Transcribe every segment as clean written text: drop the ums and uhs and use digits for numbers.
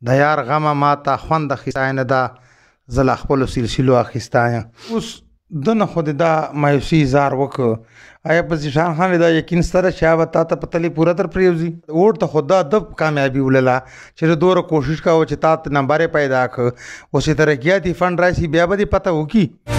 د یار غمه ما ته خوند اخیستی نه ده زه له خپلو سلسلو اخیستی یم. اوس ده نه خو د دا مایوسي اظهار وکړ، آیا په ذیشان خان دا یقین سره چې هغه تا ته په تلې پوره در پرېوځي؟ اوړ ته خو دا د کامیابي ولله چې دومره کوشش کوه چې تا ته نمبر یې پیدا کړ، اوس چې ترقیاتي فنډ راشي بیا به دې پته وکړي.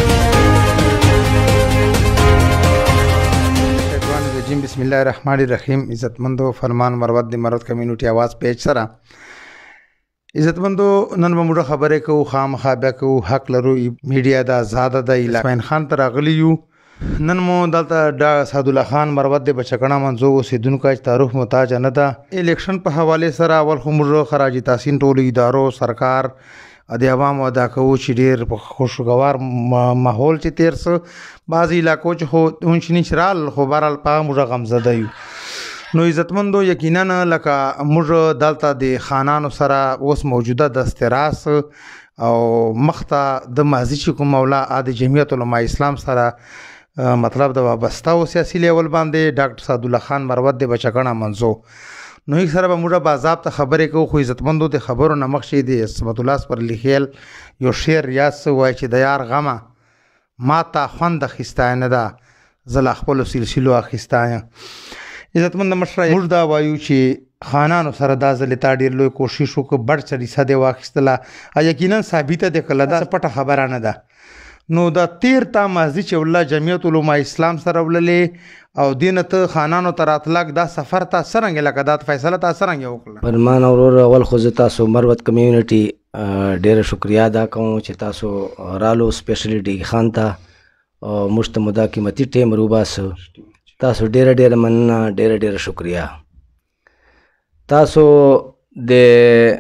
بسم الله الرحمن الرحیم. عزتمندو فرمان مروت د مروت کمیونټي आवाज پیج سره عزتمندو نن به موږ خبرې کوو، خامخا بیا کوو، حق لرو، میډیا د آزاده د لکمین خان ته راغلی یو. نن مو دلته سعدالله خان مروت د بچکن منځو اوسېدونکو چې تعارف محتاج نه ده. الیکشن په حوالې سره اول خو موږ خراج تحسین ټولو ادارو سرکار د عوامو ادا کوو چې ډېر په خوشګوار ماحول چې تیر څه بعضې علاقو چې خو اونچ نیچ رال خو بهرحال په هغه موږ غمزده یو. نو عزتمندو یقینا لکه موږ دلته د خانانو سره اوس موجوده د استراس او مخته د ماضي چې کوم مولا د جمعیت علماء اسلام سره مطلب د وابسته او سیاسي لیول باندې ډاکټر سعدالله خان مروت د بچکن منځو نو هیڅ سره به موږ باضابطه خبرې کوو. خو عزتمندو د خبرو نه مخکې د سبسکرایب پر لیکل یو شعر یاد څه وایي چې د یار غمه ما ته خوند اخیستی نه ده زه له خپلو سلسلو اخیستی یم. عزتمند مشره موږ دا وایو چې خانانو سره دا ځلې تا ډېر لوی کوشش وکړو، بډ چریسه دې واخیستله، یقینا ثابته ده که له دا پټه خبره نه ده. نو دا تیر تا ماضي چې والله جمعیت علماء اسلام سره وللې او دین ته خانانو ته راتلک دا سفر تا څرنګه لکه دا فیصله تا څرنګه وکړه؟ فرمان اورور اول خو زه تاسو مروت کمیونټي ډېره شکریا ادا کوم چې تاسو رالو سپیشلی ډي خان ته او موږ ته مو دا قیمتي ټیم روباسه. تاسو ډېره ډېره مننه، ډېره ډېره شکریا. تاسو د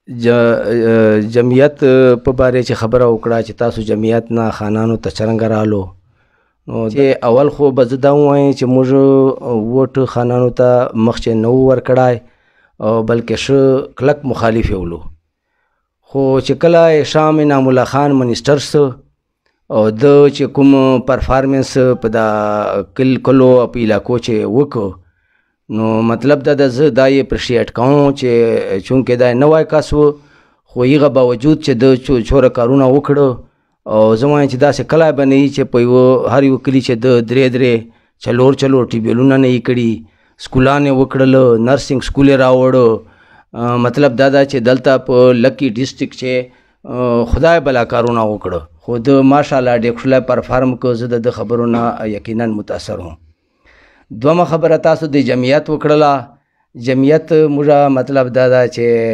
جمعیت په باره چې خبره وکړه چې تاسو جمعیت نه خانانو ته څرنګه رالو، نو چې اول خو به زه دا ووایم چې موږ ووټ خانانو ته مخکې نه و ورکړی او بلکې ښه کلک مخالف یې ولو. خو چې کله شام انعام الله خان منیسټر سه او د چې کوم پرفارمنس په دا کلو په علاقو چې وکړو، نو مطلب دا د زه دا یې اپریشیټ کوم چې چونکې دا نوی کس و خو هغه باوجود چې د چوره کارونه وکړو او زه وایم چې داسې کلی به نه وي چې په یوه هر یو کلي چې د درې څلور ټیبلونه نه یې کړي، سکولان یې وکړل، نرسنګ سکول یې راوړو. مطلب دا ده چې دلته په لکی ډسټرکټ چې خدای بلا کارونه وکړو، خو د ماشاءالله ډېر ښکلی پرفارم کړو. زه د خبرو نه یقینا متاثر وم. دومه خبره تاسو د جمعیت وکړله. جمعیت موږ مطلب دا ده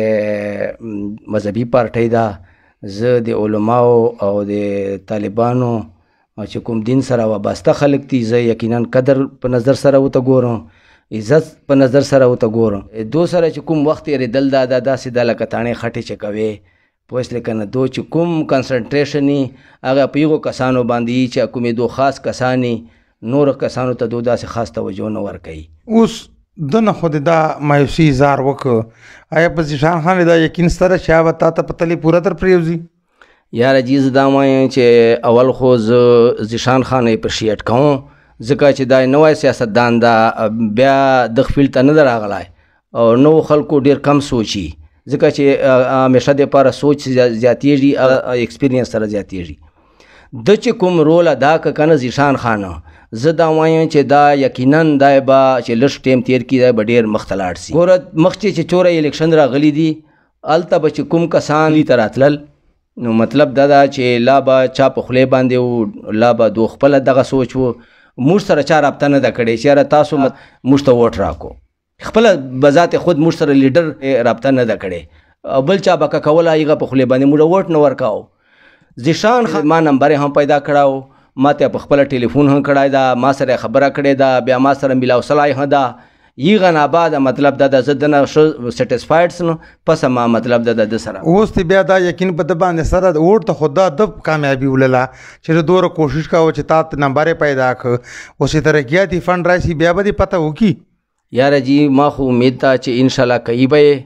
چې مذهبي پارټۍ ده. زه د علماو او د طالبانو چې کوم دین سره وابسته خلک دي زه یقینا قدر په نظر سره ورته ګورم، عزت په نظر سره ورته ګورم. دو سره چې کوم وخت تېرېدل دا داسې ده لکه تاڼې خټې چې کوې پوه شلې که نه. دو چې کوم کنسنټریشن یي هغه په هغو کسانو باندې یي چې کومې دو خاص کسان یي، نورو کسانو ته دو داسې خاص توجه نه ورکوي. اوس ده نه خو د دا مایوسي اظهار وکړ، آیا په ذیشان خان دا یقین سره چې هغه تا ته په تلې پوره در پرېوځي؟ یاره جي زه دا وایم چې اول خو زه ذیشان خان اپریشیټ کوم ځکه چې دا نوی سیاستدان ده، بیا دغه فیلډ ته نه ده راغلی او نوو خلکو ډېر کم سوچي ځکه چې همیشه دپاره سوچ زیاتېږي، ایکسپیرینس سره زیاتېږي. د چې کوم رول ادا که که نه ذیشان خان، زه دا وایم چې دا یقینا دا به چې لږ ټیم تیر کړي دا به ډېر مخته لاړ شي. ګوره مخکې چې چوره الیکشن راغلی دي هلته به چې کوم کسان دې ته راتلل، نو مطلب دا ده چې لا به چا په خولې باندې و، لا به دو خپله دغه سوچ و. موږ سره چا رابطه نه ده کړې چې یاره تاسو موږ ته ووټ راکړو، خپله بذات خود موږ سره لیډر رابطه نه ده کړې، بل چا به که کوله هغه په خولې باندې موږ ووټ نه ورکاو. ذیشان خان ما نمبر هم پیدا کړاو، ما ته په خپله ټلیفون هم کړی ده، ما سره خبره کړې ده، بیا ما سره میلاو سلای هم ده. هغه نه بعد مطلب دا ده زه دنه ښه سیټسفاید سم پس ما مطلب دا د سره اوس تی بیا دا یقین په د باندې سره اوټ ته خدا د کامیابی ولله چې دوره کوشش کاوه چې تا نمبر پیدا ک اوس ترقیاتي فند راشي بیا به پته وکي. یاره جی ما خو امید ده چې ان شاء الله کوي به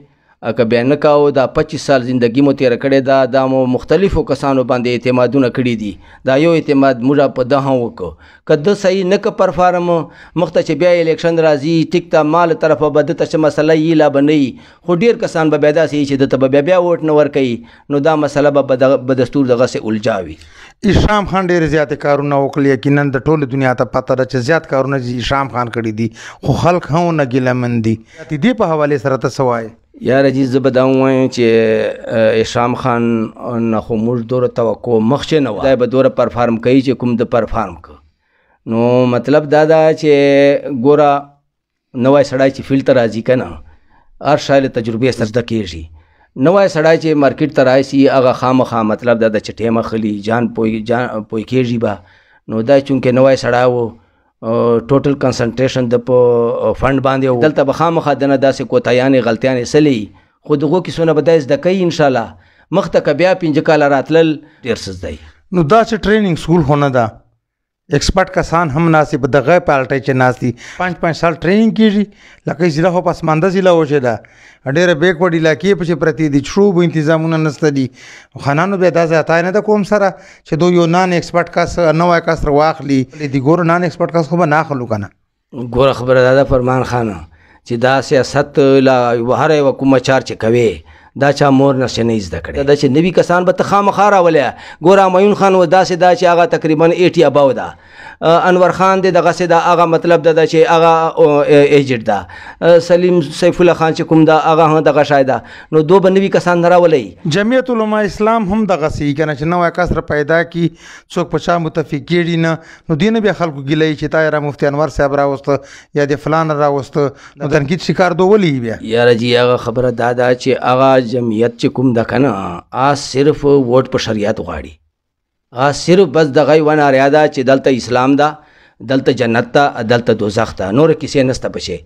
که بیا نه کاوه دا 25 سال زندگی مو تېره کړې دا مو مختلفو کسانو باندې اعتمادونه کړي دي. دا یو اعتماد موږ په ده هم وکړو که ده صحیح نه که پرفارم مخته چې بیا الیکشن راځي ټیک ته مال طرفه به ده ته څه مسله یي لا به نه وي، خو ډېر کسان به بیا داسې وي چې ده ته به بیا ووټ نه ورکوي، نو دا مسله به دستور دغسې الجا وي. اشام خان ډېر زیاتې کارونه وکړل، یقینا د ټولې دنیا ته پته ده چې زیات کارونه اشام خان کړي دي، خو خلک هم ونه ګیلمن دي. دې په حوالې سره ته څه وایې؟ یاره جی زه به دا ووایم چې اشام خان نه خو موږ دوره توقع مخکې نه وه، دا به دوره پرفارم کوي چې کوم د پرفارم که. نو مطلب دا ده چې ګوره نوی سړی چې فیلډ ته راځي که نه هر شی له تجربې سره زده کېږي. نوی سړی چې مارکیټ ته راشي هغه خامخا مطلب دا ده چې ټیم اخلي جان پوی کېږي به. نو دا چونکې نوی سړی و ټوټل کنسنټریشن د په فنډ باندې و، دلته به خامخا دنه داسې کوتاهیانې غلطیانې سلي، خو دغو کیسونه به دا زده کوي انشاءالله. مخته که بیا 5 کاله راتلل ډېر څه زده. نو دا چې ټریننګ سکول خو نه ده، ایکسپرټ کسان هم ناسي په دغه پالټۍ چې ناسي 5 سال ټریننګ کېږي. لکه ضلع خو پسمانده ضلع وشې ده، ډېره بیکورډ علاقې پسې پرتې دي، شروع انتظامونه نشته دي. خانانو بیا دا ځای نه ده کوم سره چې دو یو نان ایکسپرټ کس نوی کس واخلي دي. ګوره نان ایکسپرټ کس خو به نه اخلو که نه. ګوره خبره دا ده فرمان خانه چې دا سیاست لا هر یوه کومه چار چې کوې دا چا مور نه نه زده کړې، دا چې نوي کسان به ته خامخا راولې. ګوره معین خان و داسې دا چې هغه تقریبا 80 اباو ده، انور خان دی دغسې دا هغه مطلب ده چې هغه ایجډ ده، سلیم سیف الله خان چې کوم ده هغه هم دغه شای ده. نو دو به نوي کسان نه راولئ. جمعیت علما اسلام هم دغسې که نه چې نوی کس را پیدا کي څوک په چا متفق کېږي نه، نو دې نه بیا خلکو ګیله چې تا یې را مفتي انور صاحب راوسته یا د فلان راوسته، نو تنقید شکار دو ولي بیا. یاره جی هغه خبره دا ده چې هغه جمعیت چې کوم ده که نه صرف ووټ په شریعت غواړي، صرف بس دغه یوه ناریا ده چې دلته اسلام ده، دلته جنت ده، دلته دوزخ ده، نور کیسې نسته پشې.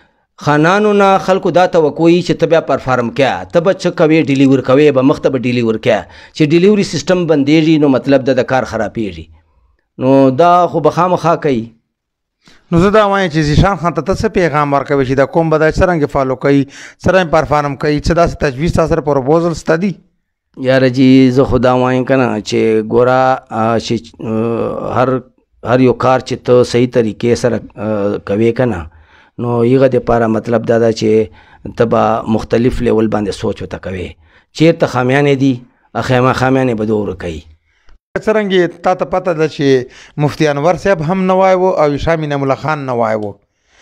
خانانو نه خلکو دا توقع وي چې ته بیا پرفارم کړه، ته به څه کوې ډیلیور کوې به مخته به ډیلیور کړه، چې ډیلیوري سیسټم بندېږي نو مطلب ده د کار خرابېږي. نو دا خو به خامخا کوي. نو زه دا وایم چې زیشان خان ته ته څه پیغام ورکوي چې دا کوم به دا څرنګه فالو کوي، څرنګه پرفارم کوي، څه داسې تجویز تا سره پروپوزل شته دي؟ یاره جی زه خو دا وایم که نه چې ګوره چې هر یو کار چې ته صحیح طریقې سره کوې که نه نو هغه دپاره مطلب دا ده چې ته به مختلف لیول باندې سوچ ورته کوې. چېرته خامیانې دي خامیانې به دوره کوي. څرنګه تا ته پته ده چې مفتي انور صاحب هم نوای و او شامي نعیم الله خان نوای و،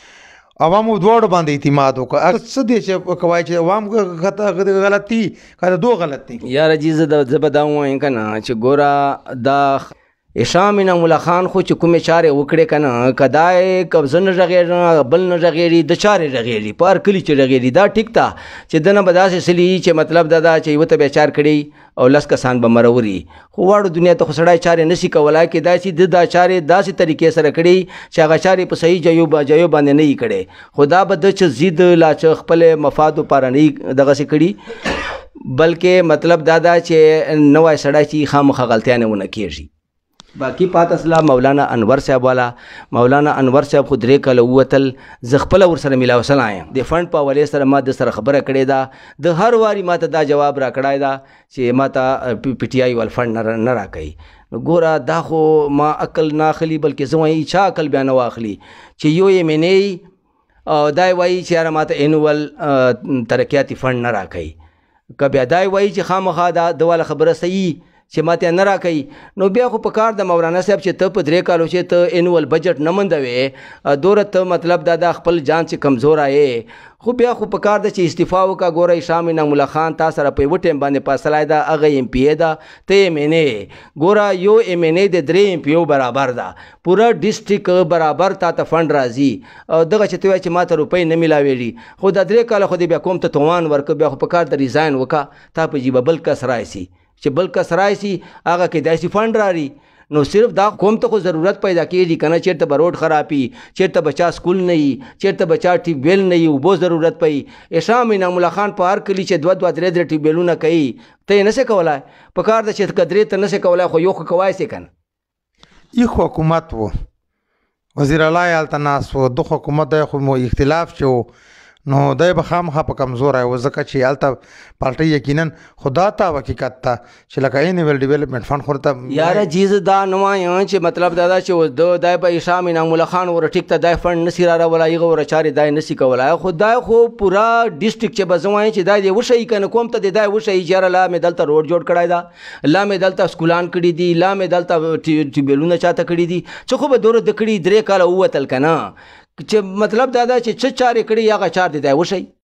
عوامو دواړو باندې اعتماد وکړه. څه دی چې کوای چې عوام غلط دي که دو غلط دي؟ یاره جی زه به دا ووایم که نه چې ګوره دا شامي نعیم الله خان خو چې کومې چارې وکړې که نه که دا یې که زه نه غږېږم بل نه غږېږي د چارې غږېږي په هر کلي چې غږېږي دا ټیک ده چې ده نه به داسې سلي چې مطلب دا ده چې یوه ته بیا چار کړي او 10 کسان به مروري، خو واړو دنیا ته خو سړی چارې نشي کولی کېدای چې د دا چارې داسې طریقې سره کړي چې هغه چارې په صحیح جایو باندې نه یي کړی، خو دا به ده چې زید لا چې خپل مفادو پاره نه یي دغسې کړي، بلکې مطلب دا ده چې نوی سړی چې خامخا غلطیانې ونه کېږي. باقی پات اصله مولانا انور صاحب والا، مولانا انور صاحب خو 3 کاله ووتل، زه خپله ورسره میلاو سلا یم د فنډ په حوالې سره ما د سره خبره کړې ده، د هر واري ما ته دا جواب را کړی ده چې ما ته پی ټي آی وال فنډ نه راکوي. نو ګوره دا خو ما عقل نه اخلي بلکې زه وایم چا عقل بیا نه واخلي چې یو یې منې او دا یې وایي چې یاره ما ته انول ترقیاتي فنډ نه راکوي، که بیا دا یې وایي چې خامخا دا د والا خبره صحیح چې ما ته نه راکوي، نو بیا خو په کار د مولانا صاحب چې ته په 3 کالو چې ته انول بجټ نه موندوې دوره ته مطلب دا د خپل جان چې کمزور آئے، خو بیا خو په کار ده چې استعفا وکړه. ګوره شامي نعیم الله خان تا سره په یوه ټایم باندې فاصله ده، هغه MP ده، ته MNA. ګوره یو MNA د 3 MP برابر ده، پوره ډسټرک برابر تا ته فنډ راځي او دغه چې ته وایې چې ما ته روپۍ نه میلاوېږي، خو دا 3 کاله خو دې بیا کوم ته توان ورکړه، بیا خو په کار د ریزاین وکړه، تا په جیبه بل کس رایسي چې بل کس رایسي هغه کې داسې فنډ راري. نو صرف دا قوم ته خو ضرورت پیدا کېږي که نه، چېرته به روډ خرابي، چېرته به چا سکول نه وي، چېرته به چا ټیوب ویل نه وي، اوبو ضرورت پي. شامي نعیم الله خان په هر کلي چې 2 3 ټیوب ویلونه کوي، ته یې نسې کولی، په کار ده چې که 3 ته نسې کولی خو یو خو کوای سې که نه. یو حکومت و وزیر اعلی هلته ناست و، دو حکومت دی خو مو اختلاف چې و نو دی به خامخا په کمزوری و ځکه چې هلته پالټۍ یقینا خو دا ته حقیقت ته چې لکه اینیول ډیولپمنټ فنډ خو ورته یاره جیز دا نه وایم چې مطلب دا ده چې دی به شام انعام الله خان وره ټیک ته دی فنډ نسي راوړی هغه وره چارې دی نسي کولی خو دی خو پوره ډسټرکټ چې به زه وایم چې دی وښیي که نه کوم ته دی وښیي چې یاره لا مې دلته روډ جوړ کړی ده لا مې دلته سکولان کړي دي لا مې دلته ټیوبیلونه چاته کړي دي څه خو به دوره د کړي 3 کاله ووتل که نه چې مطلب دا ده چې څه چارې کړي هغه چار دی وښیي